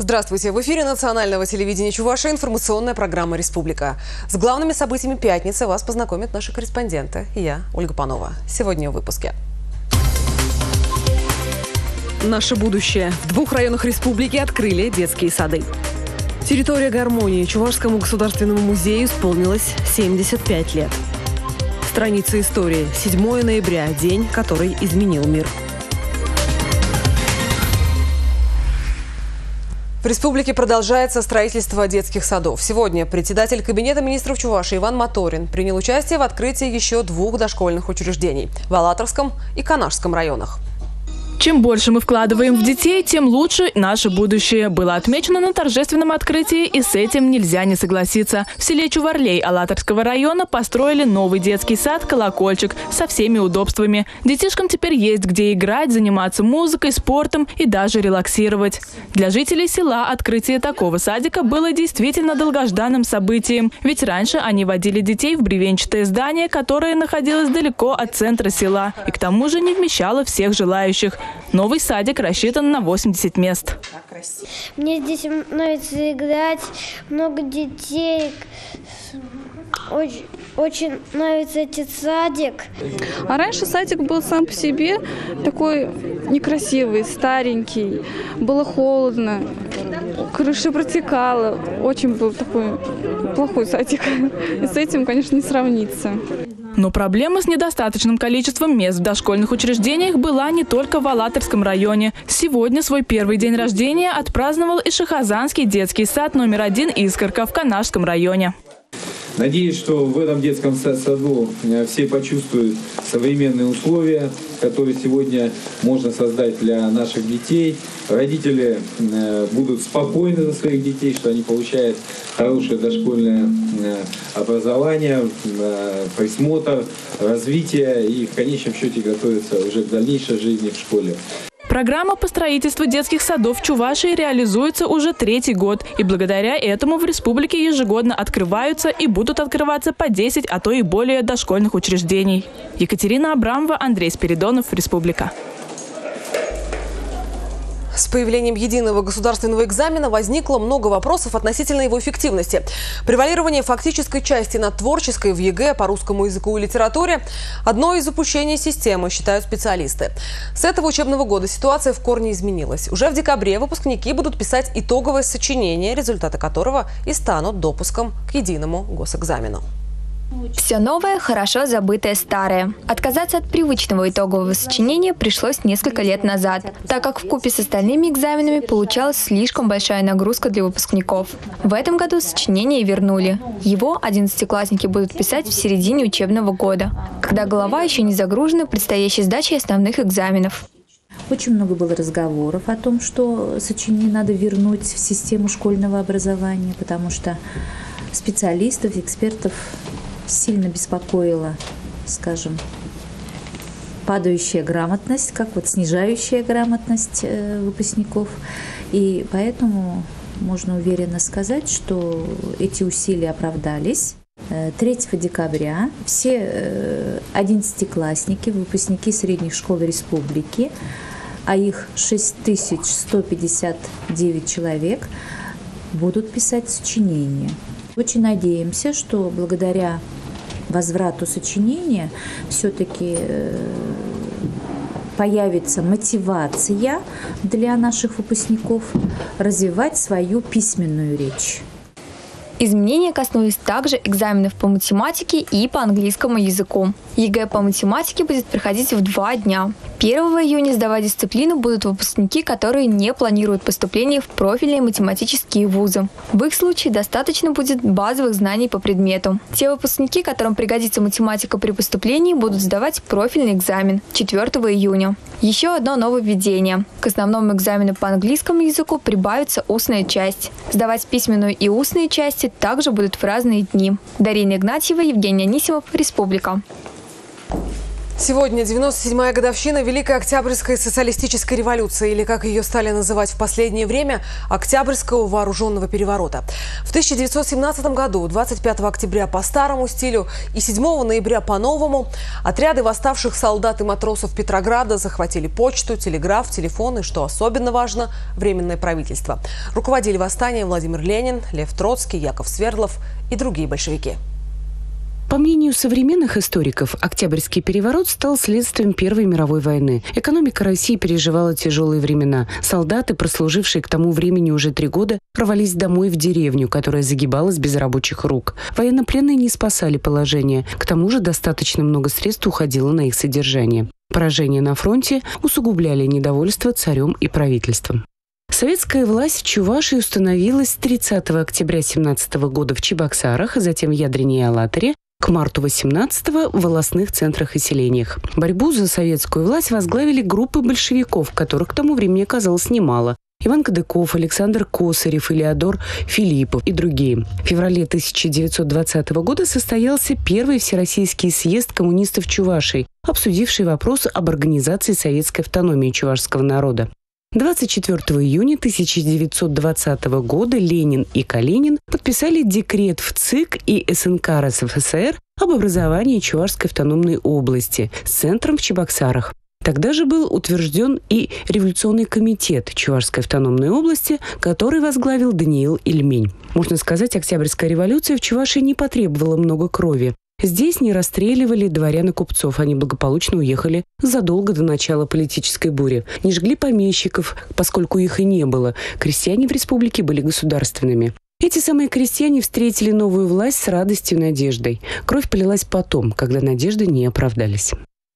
Здравствуйте! В эфире национального телевидения Чувашия информационная программа «Республика». С главными событиями пятницы вас познакомят наши корреспонденты. И я, Ольга Панова. Сегодня в выпуске. Наше будущее. В 2 районах республики открыли детские сады. Территория гармонии. Чувашскому государственному музею исполнилось 75 лет. Страница истории. 7 ноября. День, который изменил мир. В республике продолжается строительство детских садов. Сегодня председатель Кабинета министров Чувашии Иван Моторин принял участие в открытии еще 2 дошкольных учреждений в Алатырском и Канашском районах. Чем больше мы вкладываем в детей, тем лучше наше будущее. Было отмечено на торжественном открытии, и с этим нельзя не согласиться. В селе Чуварлей Алатырского района построили новый детский сад «Колокольчик» со всеми удобствами. Детишкам теперь есть где играть, заниматься музыкой, спортом и даже релаксировать. Для жителей села открытие такого садика было действительно долгожданным событием. Ведь раньше они водили детей в бревенчатое здание, которое находилось далеко от центра села и к тому же не вмещало всех желающих. Новый садик рассчитан на 80 мест. Мне здесь нравится играть, много детей. Очень нравится этот садик. А раньше садик был сам по себе такой некрасивый, старенький. Было холодно, крыша протекала. Очень был такой плохой садик. И с этим, конечно, не сравнится. Но проблема с недостаточным количеством мест в дошкольных учреждениях была не только в Алатырском районе. Сегодня свой первый день рождения отпраздновал и Шахазанский детский сад номер 1 «Искорка» в Канашском районе. Надеюсь, что в этом детском саду все почувствуют современные условия, которые сегодня можно создать для наших детей. Родители будут спокойны за своих детей, что они получают хорошее дошкольное образование, присмотр, развитие и в конечном счете готовятся уже к дальнейшей жизни в школе. Программа по строительству детских садов в Чувашии реализуется уже 3-й год. И благодаря этому в республике ежегодно открываются и будут открываться по 10, а то и более дошкольных учреждений. Екатерина Абрамова, Андрей Спиридонов, Республика. С появлением единого государственного экзамена возникло много вопросов относительно его эффективности. Превалирование фактической части над творческой в ЕГЭ по русскому языку и литературе – одно из упущений системы, считают специалисты. С этого учебного года ситуация в корне изменилась. Уже в декабре выпускники будут писать итоговое сочинение, результаты которого и станут допуском к единому госэкзамену. Все новое, хорошо забытое старое. Отказаться от привычного итогового сочинения пришлось несколько лет назад, так как вкупе с остальными экзаменами получалась слишком большая нагрузка для выпускников. В этом году сочинение вернули. Его 11-классники будут писать в середине учебного года, когда голова еще не загружена предстоящей сдачей основных экзаменов. Очень много было разговоров о том, что сочинение надо вернуть в систему школьного образования, потому что специалистов, экспертов сильно беспокоила, скажем, падающая грамотность, как вот снижающая грамотность выпускников. И поэтому можно уверенно сказать, что эти усилия оправдались. 3 декабря все 11-классники, выпускники средних школ республики, а их 6159 человек, будут писать сочинения. Очень надеемся, что благодаря возврату сочинения все-таки появится мотивация для наших выпускников развивать свою письменную речь. Изменения коснулись также экзаменов по математике и по английскому языку. ЕГЭ по математике будет проходить в 2 дня. 1 июня сдавать дисциплину будут выпускники, которые не планируют поступление в профильные математические вузы. В их случае достаточно будет базовых знаний по предмету. Те выпускники, которым пригодится математика при поступлении, будут сдавать профильный экзамен 4 июня. Еще одно нововведение. К основному экзамену по английскому языку прибавится устная часть. Сдавать письменную и устные части также будут в разные дни. Дарина Игнатьева, Евгений Анисимов, Республика. Сегодня 97-я годовщина Великой Октябрьской социалистической революции, или, как ее стали называть в последнее время, Октябрьского вооруженного переворота. В 1917 году, 25 октября по старому стилю и 7 ноября по новому, отряды восставших солдат и матросов Петрограда захватили почту, телеграф, телефон и, что особенно важно, Временное правительство. Руководили восстанием Владимир Ленин, Лев Троцкий, Яков Свердлов и другие большевики. По мнению современных историков, Октябрьский переворот стал следствием Первой мировой войны. Экономика России переживала тяжелые времена. Солдаты, прослужившие к тому времени уже 3 года, рвались домой в деревню, которая загибалась без рабочих рук. Военнопленные не спасали положение. К тому же достаточно много средств уходило на их содержание. Поражения на фронте усугубляли недовольство царем и правительством. Советская власть в Чувашии установилась с 30 октября 1917 года в Чебоксарах, затем в Ядрине и Алатыре, к марту 18-го в волостных центрах и селениях. Борьбу за советскую власть возглавили группы большевиков, которых к тому времени оказалось немало. Иван Кадыков, Александр Косарев, Илеодор Филиппов и другие. В феврале 1920 года состоялся первый Всероссийский съезд коммунистов Чувашии, обсудивший вопрос об организации советской автономии чувашского народа. 24 июня 1920 года Ленин и Калинин подписали декрет в ЦИК и СНК РСФСР об образовании Чувашской автономной области с центром в Чебоксарах. Тогда же был утвержден и революционный комитет Чувашской автономной области, который возглавил Даниил Ильмень. Можно сказать, Октябрьская революция в Чувашии не потребовала много крови. Здесь не расстреливали дворян и купцов, они благополучно уехали задолго до начала политической бури. Не жгли помещиков, поскольку их и не было. Крестьяне в республике были государственными. Эти самые крестьяне встретили новую власть с радостью и надеждой. Кровь полилась потом, когда надежды не оправдались.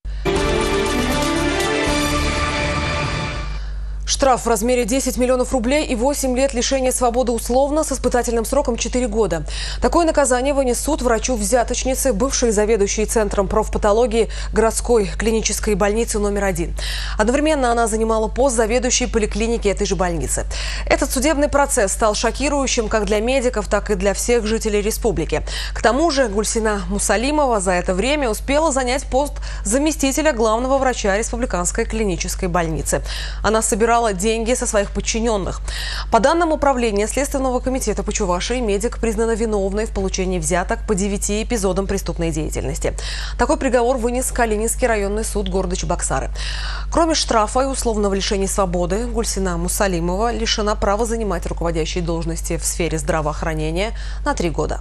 Штраф в размере 10 миллионов рублей и 8 лет лишения свободы условно с испытательным сроком 4 года. Такое наказание вынес суд врачу-взяточнице, бывшей заведующей Центром профпатологии городской клинической больницы номер 1. Одновременно она занимала пост заведующей поликлиники этой же больницы. Этот судебный процесс стал шокирующим как для медиков, так и для всех жителей республики. К тому же Гульсина Мусалимова за это время успела занять пост заместителя главного врача республиканской клинической больницы. Она собирала деньги со своих подчиненных. По данным Управления Следственного комитета по Чувашии, медик признана виновной в получении взяток по 9 эпизодам преступной деятельности. Такой приговор вынес Калининский районный суд города Чебоксары. Кроме штрафа и условного лишения свободы, Гульсина Мусалимова лишена права занимать руководящие должности в сфере здравоохранения на 3 года.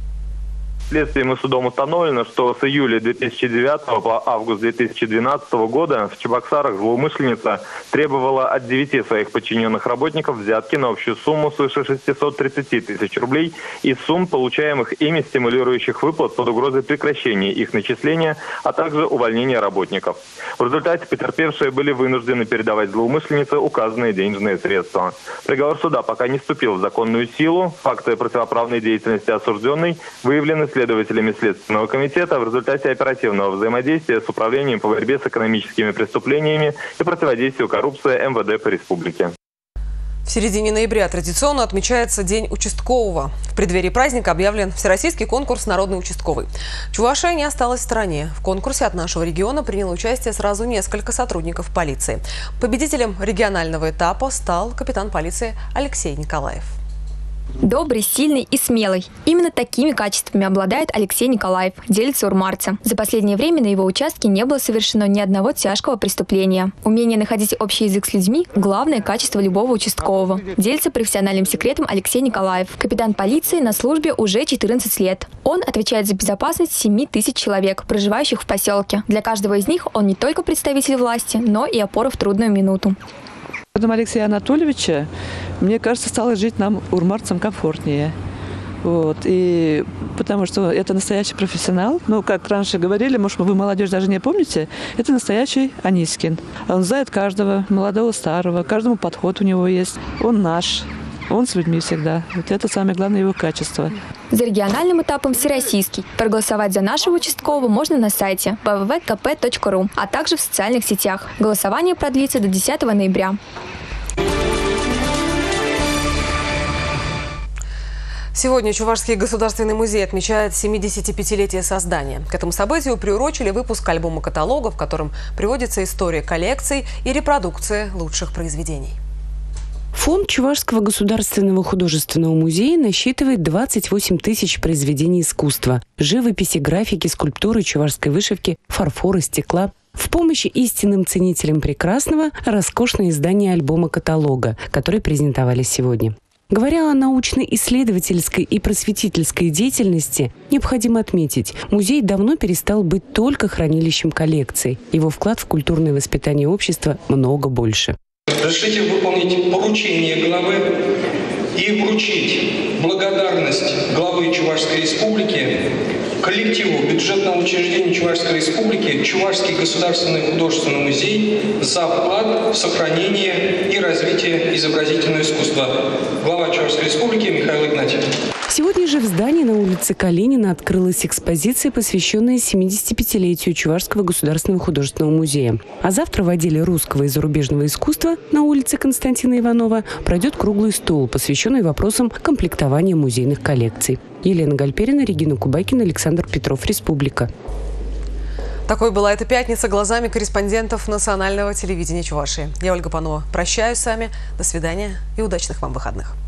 Следствием и судом установлено, что с июля 2009 по август 2012 года в Чебоксарах злоумышленница требовала от 9 своих подчиненных работников взятки на общую сумму свыше 630 тысяч рублей из сумм, получаемых ими стимулирующих выплат под угрозой прекращения их начисления, а также увольнения работников. В результате потерпевшие были вынуждены передавать злоумышленнице указанные денежные средства. Приговор суда пока не вступил в законную силу. Факты противоправной деятельности осужденной выявлены следователями Следственного комитета в результате оперативного взаимодействия с Управлением по борьбе с экономическими преступлениями и противодействию коррупции МВД по республике. В середине ноября традиционно отмечается День участкового. В преддверии праздника объявлен всероссийский конкурс «Народный участковый». Чувашия не осталась в стороне. В конкурсе от нашего региона приняло участие сразу несколько сотрудников полиции. Победителем регионального этапа стал капитан полиции Алексей Николаев. Добрый, сильный и смелый. Именно такими качествами обладает Алексей Николаев, делится урмарца. За последнее время на его участке не было совершено ни одного тяжкого преступления. Умение находить общий язык с людьми – главное качество любого участкового. Делится профессиональным секретом Алексей Николаев. Капитан полиции на службе уже 14 лет. Он отвечает за безопасность 7 тысяч человек, проживающих в поселке. Для каждого из них он не только представитель власти, но и опора в трудную минуту. Алексея Анатольевича, мне кажется, стало жить нам, урмарцам, комфортнее. Вот. И потому что это настоящий профессионал. Ну, как раньше говорили, может, вы, молодежь, даже не помните, это настоящий Анискин. Он знает каждого, молодого, старого, каждому подход у него есть. Он наш. Он с людьми всегда. Вот это самое главное его качество. За региональным этапом всероссийский. Проголосовать за нашего участкового можно на сайте www.kp.ru, а также в социальных сетях. Голосование продлится до 10 ноября. Сегодня Чувашский государственный музей отмечает 75-летие создания. К этому событию приурочили выпуск альбома-каталога, в котором приводится история коллекций и репродукция лучших произведений. Фонд Чувашского государственного художественного музея насчитывает 28 тысяч произведений искусства – живописи, графики, скульптуры, чувашской вышивки, фарфора, стекла. В помощь истинным ценителям прекрасного – роскошное издание альбома-каталога, который презентовали сегодня. Говоря о научно-исследовательской и просветительской деятельности, необходимо отметить, музей давно перестал быть только хранилищем коллекций. Его вклад в культурное воспитание общества много больше. Разрешите выполнить поручение главы и вручить благодарность главы Чувашской Республики коллективу бюджетного учреждения Чувашской Республики Чувашский государственный художественный музей за вклад в сохранение и развитие изобразительного искусства. Глава Чувашской Республики Михаил Игнатьев. Сегодня же в здании на улице Калинина открылась экспозиция, посвященная 75-летию Чувашского государственного художественного музея. А завтра в отделе русского и зарубежного искусства на улице Константина Иванова пройдет круглый стол, посвященный вопросам комплектования музейных коллекций. Елена Гальперина, Регина Кубайкина, Александр Петров, Республика. Такой была эта пятница глазами корреспондентов национального телевидения Чувашии. Я Ольга Панова. Прощаюсь с вами. До свидания и удачных вам выходных.